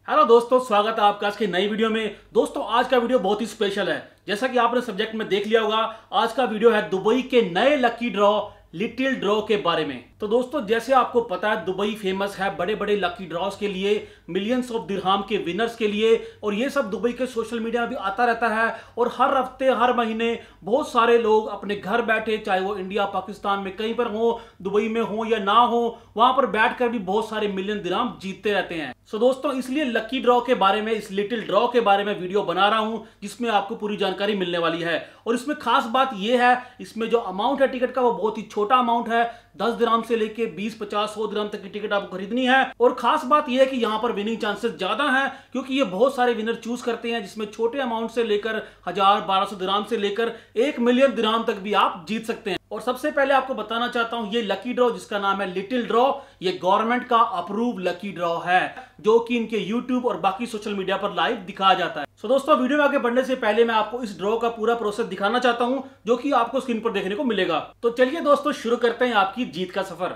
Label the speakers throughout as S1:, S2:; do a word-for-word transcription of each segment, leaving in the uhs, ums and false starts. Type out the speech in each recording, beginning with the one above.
S1: Hello दोस्तों, स्वागत है आपका आज की नई वीडियो में। दोस्तों आज का वीडियो बहुत ही स्पेशल है। जैसा कि आपने सब्जेक्ट में देख लिया होगा, आज का वीडियो है दुबई के नए लकी ड्रॉ लिटिल ड्रॉ के बारे में। तो दोस्तों जैसे आपको पता है, दुबई फेमस है बड़े बड़े लकी ड्रॉज के लिए, मिलियंस ऑफ दिरहाम के विनर्स के लिए, और ये सब दुबई के सोशल मीडिया में भी आता रहता है। और हर हफ्ते हर महीने बहुत सारे लोग अपने घर बैठे, चाहे वो इंडिया पाकिस्तान में कहीं पर हो, दुबई में हो या ना हो, वहां पर बैठकर भी बहुत सारे मिलियन दिरहाम जीतते रहते हैं। सो दोस्तों इसलिए लकी ड्रॉ के बारे में, इस लिटिल ड्रॉ के बारे में वीडियो बना रहा हूं, जिसमें आपको पूरी जानकारी मिलने वाली है। और इसमें खास बात यह है, इसमें जो अमाउंट है टिकट का वो बहुत ही छोटा अमाउंट है। दस दिरहाम से लेके बीस पचास सौ दिरहाम तक की टिकट आपको खरीदनी है। और खास बात यह है कि यहां पर विनिंग चांसेस ज्यादा हैं, क्योंकि ये बहुत सारे विनर चूज करते हैं, जिसमें छोटे अमाउंट से लेकर हजार बारह सौ दिरहाम से लेकर एक मिलियन दिरहाम तक भी आप जीत सकते हैं। और सबसे पहले आपको बताना चाहता हूं, ये लकी ड्रॉ जिसका नाम है लिटिल ड्रॉ, ये गवर्नमेंट का अप्रूव लकी ड्रॉ है, जो कि इनके यूट्यूब और बाकी सोशल मीडिया पर लाइव दिखाया जाता है। सो दोस्तों वीडियो में आगे बढ़ने से पहले मैं आपको इस ड्रॉ का पूरा प्रोसेस दिखाना चाहता हूं, जो कि आपको स्क्रीन पर देखने को मिलेगा। तो चलिए दोस्तों शुरू करते हैं आपकी जीत का सफर।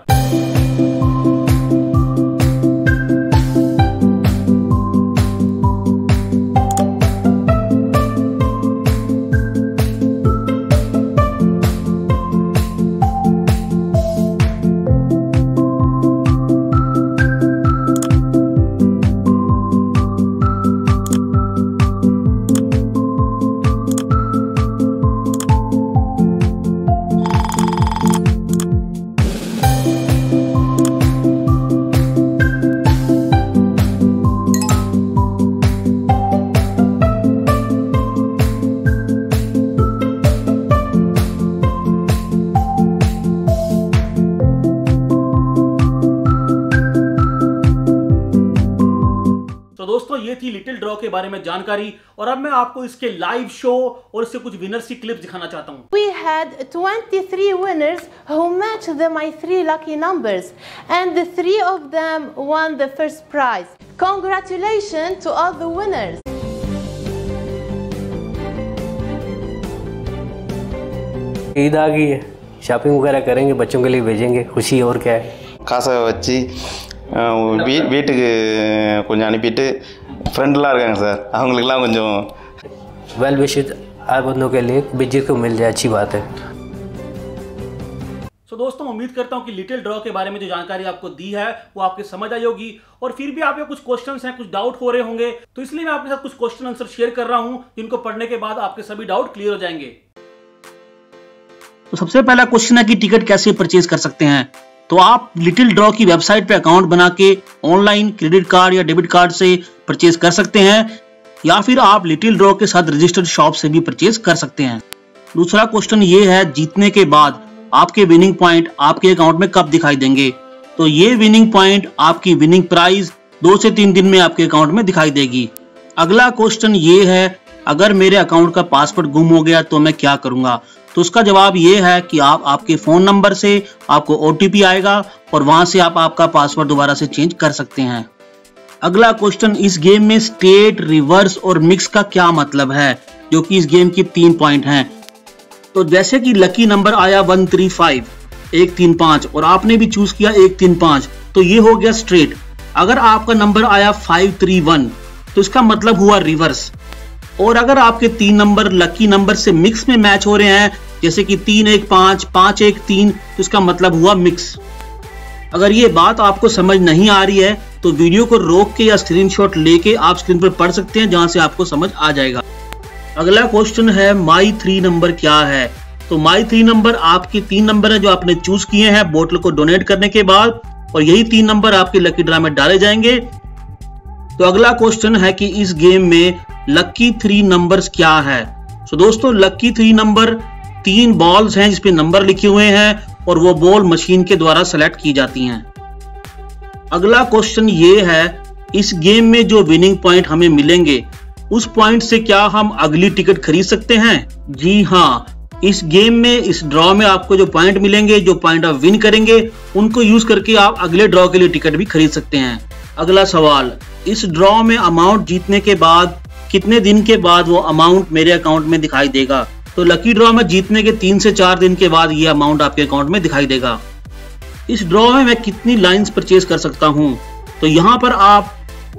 S1: दोस्तों ये थी लिटिल ड्रॉ के बारे में जानकारी, और अब मैं आपको इसके लाइव शो और इससे कुछ विनर्स की क्लिप्स दिखाना चाहता हूं।
S2: We had twenty-three winners who matched the my three lucky numbers, and the three of them won the first prize. Congratulations to all the winners.
S3: Eid आ गई है, शॉपिंग वगैरह करेंगे, बच्चों के लिए भेजेंगे, खुशी और क्या है।
S4: காசை வச்சு வீ வீட்டுக்கு கொஞ்சம் அனுப்பிட்டு ஃப்ரெண்டெலாம் இருக்காங்க சார், அவங்களுக்கெல்லாம் கொஞ்சம்
S3: वेल विशेज हर बंदों के लिए बिजनेस को मिल जाए, अच्छी बात है।
S1: सो दोस्तों उम्मीद करता हूं कि लिटिल ड्रॉ के बारे में जो जानकारी आपको दी है वो आपके समझ आई होगी। और फिर भी आपके कुछ क्वेश्चंस हैं, कुछ डाउट हो रहे होंगे, तो इसलिए मैं आपके साथ कुछ क्वेश्चन आंसर शेयर कर रहा हूं, जिनको पढ़ने के बाद आपके सभी डाउट क्लियर हो जाएंगे। तो सबसे पहला क्वेश्चन है कि टिकट कैसे परचेज कर सकते हैं। तो आप लिटिल ड्रॉ की वेबसाइट पे अकाउंट बना के ऑनलाइन क्रेडिट कार्ड या डेबिट कार्ड से परचेज कर सकते हैं, या फिर आप लिटिल ड्रॉ के साथ रजिस्टर्ड शॉप से भी परचेज कर सकते हैं। दूसरा क्वेश्चन ये है, जीतने के बाद आपके विनिंग पॉइंट आपके अकाउंट में कब दिखाई देंगे। तो ये विनिंग पॉइंट आपकी विनिंग प्राइस दो से तीन दिन में आपके अकाउंट में दिखाई देगी। अगला क्वेश्चन ये है, अगर मेरे अकाउंट का पासवर्ड गुम हो गया तो मैं क्या करूंगा। तो उसका जवाब ये है कि आप आपके फोन नंबर से आपको ओटीपी आएगा और वहां से आप आपका पासवर्ड दोबारा से चेंज कर सकते हैं। अगला क्वेश्चन, इस गेम में स्टेट, रिवर्स और मिक्स का क्या मतलब है, जो कि इस गेम की तीन पॉइंट हैं। तो जैसे कि लकी नंबर आया वन थ्री फाइव, एक तीन पांच, और आपने भी चूज किया एक तीन पांच, तो ये हो गया स्ट्रेट। अगर आपका नंबर आया फाइव थ्री वन, तो इसका मतलब हुआ रिवर्स। और अगर आपके तीन नंबर लकी नंबर से मिक्स में मैच हो रहे हैं, जैसे कि तीन एक पांच, पांच एक तीन, तो इसका मतलब हुआ मिक्स। अगर ये बात आपको समझ नहीं आ रही है तो वीडियो को रोक के या स्क्रीनशॉट लेके आप स्क्रीन पर पढ़ सकते हैं, जहां से आपको समझ आ जाएगा। अगला क्वेश्चन है, माई थ्री नंबर क्या है। तो माई थ्री नंबर आपके तीन नंबर है जो आपने चूज किए हैं बोतल को डोनेट करने के बाद, और यही तीन नंबर आपके लकी ड्रॉ में डाले जाएंगे। तो अगला क्वेश्चन है कि इस गेम में लकी थ्री नंबर्स क्या है। सो दोस्तों लकी थ्री नंबर तीन बॉल्स हैं जिसपे नंबर लिखे हुए हैं, और वो बॉल मशीन के द्वारा सेलेक्ट की जाती हैं। अगला क्वेश्चन ये है, इस गेम में जो विनिंग पॉइंट हमें मिलेंगे, उस पॉइंट से क्या हम अगली टिकट खरीद सकते हैं। जी हाँ, इस गेम में, इस ड्रॉ में आपको जो पॉइंट मिलेंगे, जो पॉइंट आप विन करेंगे, उनको यूज करके आप अगले ड्रॉ के लिए टिकट भी खरीद सकते हैं। अगला सवाल, इस ड्रॉ में अमाउंट जीतने के बाद कितने दिन के बाद वो अमाउंट मेरे अकाउंट में दिखाई देगा। तो लकी ड्रॉ में जीतने के तीन से चार दिन के बाद ये अमाउंट आपके अकाउंट में दिखाई देगा। इस ड्रॉ में मैं कितनी लाइंस परचेज कर सकता हूं। तो यहां पर आप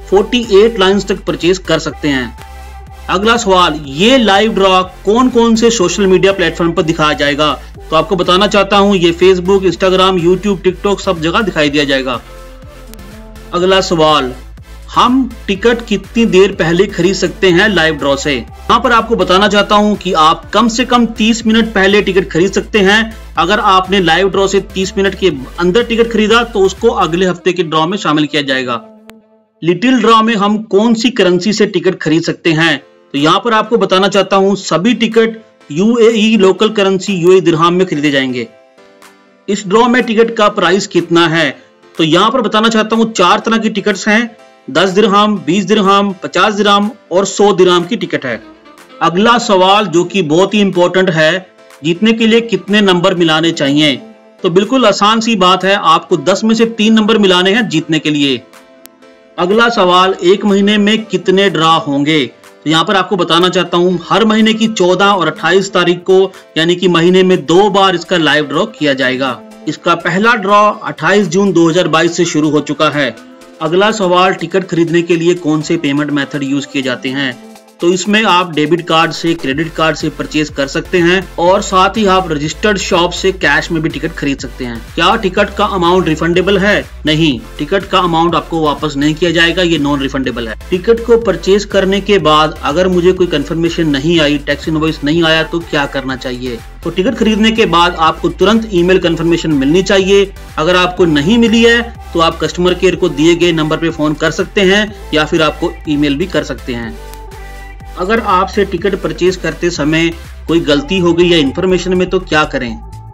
S1: अड़तालीस लाइन्स तक परचेज कर सकते हैं। अगला सवाल, ये लाइव ड्रॉ कौन कौन से सोशल मीडिया प्लेटफॉर्म पर दिखाया जाएगा? तो आपको बताना चाहता हूं, ये फेसबुक, इंस्टाग्राम, यूट्यूब, टिकटॉक सब जगह दिखाई दिया जाएगा। अगला सवाल, हम टिकट कितनी देर पहले खरीद सकते हैं लाइव ड्रॉ से? यहाँ पर आपको बताना चाहता हूं कि आप कम से कम तीस मिनट पहले टिकट खरीद सकते हैं। अगर आपने लाइव ड्रॉ से तीस मिनट के अंदर टिकट खरीदा तो उसको अगले हफ्ते के ड्रॉ में शामिल किया जाएगा। लिटिल ड्रॉ में हम कौन सी करेंसी से टिकट खरीद सकते हैं? तो यहाँ पर आपको बताना चाहता हूँ, सभी ticket UAE local currency UAE दिरहाम में खरीदे जाएंगे। इस ड्रॉ में टिकट का प्राइस कितना है? तो यहाँ पर बताना चाहता हूँ, चार तरह की टिकट्स हैं, दस दिरहाम, बीस दिरहाम, पचास दिरहाम और सौ दिरहाम की टिकट है। अगला सवाल जो कि बहुत ही इंपॉर्टेंट है, जीतने के लिए कितने नंबर मिलाने चाहिए? तो बिल्कुल आसान सी बात है, आपको दस में से तीन नंबर मिलाने हैं जीतने के लिए। अगला सवाल, एक महीने में कितने ड्रॉ होंगे? तो यहाँ पर आपको बताना चाहता हूँ, हर महीने की चौदह और अट्ठाईस तारीख को यानी कि महीने में दो बार इसका लाइव ड्रॉ किया जाएगा। इसका पहला ड्रॉ अट्ठाईस जून दो हज़ार बाईस से शुरू हो चुका है। अगला सवाल, टिकट खरीदने के लिए कौन से पेमेंट मेथड यूज किए जाते हैं? तो इसमें आप डेबिट कार्ड से, क्रेडिट कार्ड से परचेज कर सकते हैं और साथ ही आप रजिस्टर्ड शॉप से कैश में भी टिकट खरीद सकते हैं। क्या टिकट का अमाउंट रिफंडेबल है? नहीं, टिकट का अमाउंट आपको वापस नहीं किया जाएगा, ये नॉन रिफंडेबल है। टिकट को परचेज करने के बाद अगर मुझे कोई कंफर्मेशन नहीं आई, टैक्स इनवॉइस नहीं आया, तो क्या करना चाहिए? तो टिकट खरीदने के बाद आपको तुरंत ईमेल कंफर्मेशन मिलनी चाहिए। अगर आपको नहीं मिली है तो आप कस्टमर केयर को दिए गए नंबर पे फोन कर सकते हैं या फिर आपको ईमेल भी कर सकते हैं। अगर आपसे टिकट परचेज करते समय कोई गलती हो गई या इंफॉर्मेशन में, तो क्या करें?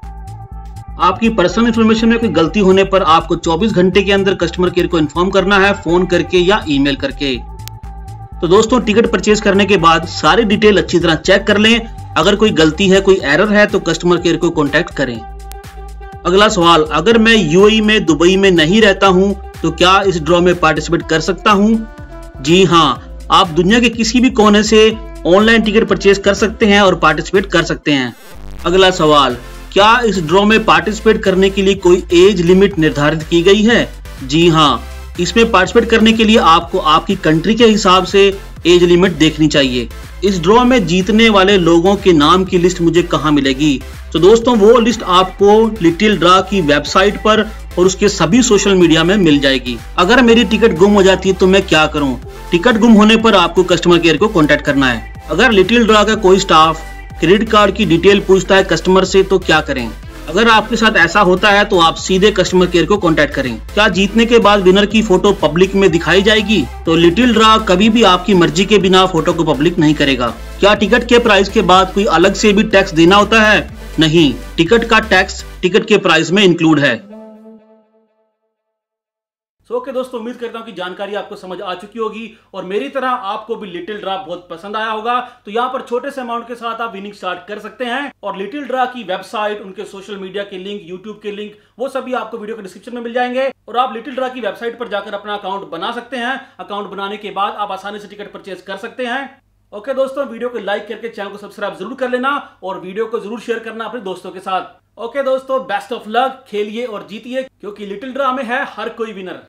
S1: आपकी पर्सनल इंफॉर्मेशन में कोई गलती होने पर आपको चौबीस घंटे के अंदर कस्टमर केयर को इन्फॉर्म करना है, फोन करके या ईमेल करके। तो दोस्तों, टिकट परचेज करने के बाद सारी डिटेल अच्छी तरह चेक कर लें। अगर कोई गलती है, कोई एरर है, तो कस्टमर केयर को कॉन्टेक्ट करें। अगला सवाल, अगर मैं यूएई में, दुबई में नहीं रहता हूं, तो क्या इस ड्रॉ में पार्टिसिपेट कर सकता हूं? जी हाँ, आप दुनिया के किसी भी कोने से ऑनलाइन टिकट परचेज कर सकते हैं और पार्टिसिपेट कर सकते हैं। अगला सवाल, क्या इस ड्रॉ में पार्टिसिपेट करने के लिए कोई एज लिमिट निर्धारित की गई है? जी हाँ, इसमें पार्टिसिपेट करने के लिए आपको आपकी कंट्री के हिसाब से एज लिमिट देखनी चाहिए। इस ड्रॉ में जीतने वाले लोगों के नाम की लिस्ट मुझे कहाँ मिलेगी? तो दोस्तों, वो लिस्ट आपको लिटिल ड्रॉ की वेबसाइट पर और उसके सभी सोशल मीडिया में मिल जाएगी। अगर मेरी टिकट गुम हो जाती है तो मैं क्या करूं? टिकट गुम होने पर आपको कस्टमर केयर को कांटेक्ट करना है। अगर लिटिल ड्रॉ का कोई स्टाफ क्रेडिट कार्ड की डिटेल पूछता है कस्टमर से, तो क्या करें? अगर आपके साथ ऐसा होता है तो आप सीधे कस्टमर केयर को कांटेक्ट करें। क्या जीतने के बाद विनर की फोटो पब्लिक में दिखाई जाएगी? तो लिटिल ड्रॉ कभी भी आपकी मर्जी के बिना फोटो को पब्लिक नहीं करेगा। क्या टिकट के प्राइस के बाद कोई अलग से भी टैक्स देना होता है? नहीं, टिकट का टैक्स टिकट के प्राइस में इंक्लूड है।
S5: तो ओके दोस्तों, उम्मीद करता हूं कि जानकारी आपको समझ आ चुकी होगी और मेरी तरह आपको भी लिटिल ड्रॉ बहुत पसंद आया होगा। तो यहाँ पर छोटे से अमाउंट के साथ आप विनिंग स्टार्ट कर सकते हैं और लिटिल ड्रॉ की वेबसाइट, उनके सोशल मीडिया के लिंक, यूट्यूब के लिंक, वो सभी आपको वीडियो के डिस्क्रिप्शन में मिल जाएंगे और आप लिटिल ड्रॉ की वेबसाइट पर जाकर अपना अकाउंट बना सकते हैं। अकाउंट बनाने के बाद आप आसानी से टिकट परचेज कर सकते हैं। ओके दोस्तों, वीडियो को लाइक करके चैनल को सब्सक्राइब जरूर कर लेना और वीडियो को जरूर शेयर करना अपने दोस्तों के साथ। ओके दोस्तों, बेस्ट ऑफ लक, खेलिए और जीतिए, क्योंकि लिटिल ड्रॉ में है हर कोई विनर।